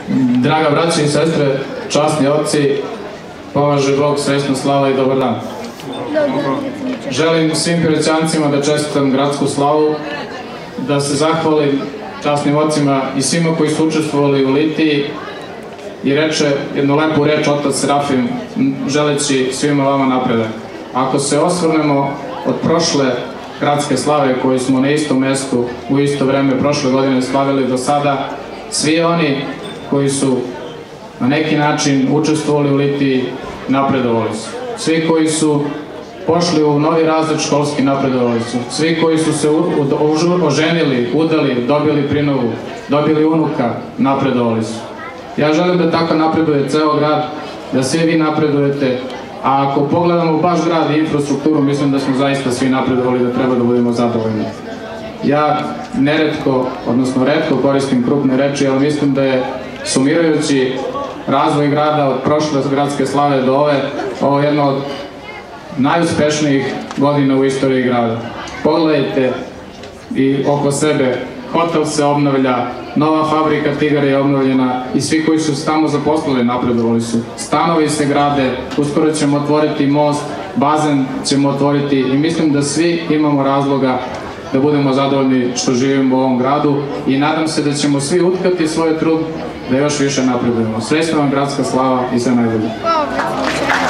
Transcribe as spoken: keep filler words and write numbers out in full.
Draga braće i sestre, časni oci, pomaže Bog, srećna slava i dobar dan. Želim svim Piroćancima da čestitam gradsku slavu, da se zahvalim časnim ocima i svima koji su učestvovali u litiji i reče jednu lepu reč otac Serafim, želeći svima vama napredak. Ako se osvrnemo od prošle gradske slave koju smo na istom mestu u isto vreme prošle godine slavili do sada, svi oni koji su na neki način učestvovali u litiji napredovali su. Svi koji su pošli u novi razred školski napredovali su. Svi koji su se oženili, udali, dobili prinovu, dobili unuka, napredovali su. Ja želim da tako napreduje ceo grad, da svi vi napredujete, a ako pogledamo baš grad i infrastrukturu, mislim da smo zaista svi napredovali, da treba da budemo zadovoljni. Ja neretko, odnosno retko koristim krupne reči, ali mislim da je sumirajući razvoj grada od prošle gradske slave do ove, ovo jedno od najuspešnijih godina u istoriji grada. Pogledajte i oko sebe, hotel se obnavlja, nova fabrika Tigar je obnovljena i svi koji su tamo zaposlili napredovali su. Stanovi se grade, uskoro ćemo otvoriti most, bazen ćemo otvoriti i mislim da svi imamo razloga da budemo zadovoljni što živimo u ovom gradu i nadam se da ćemo svi utkati svoj trud da još više napredujemo. Srećna vam gradska slava i sve najbolje.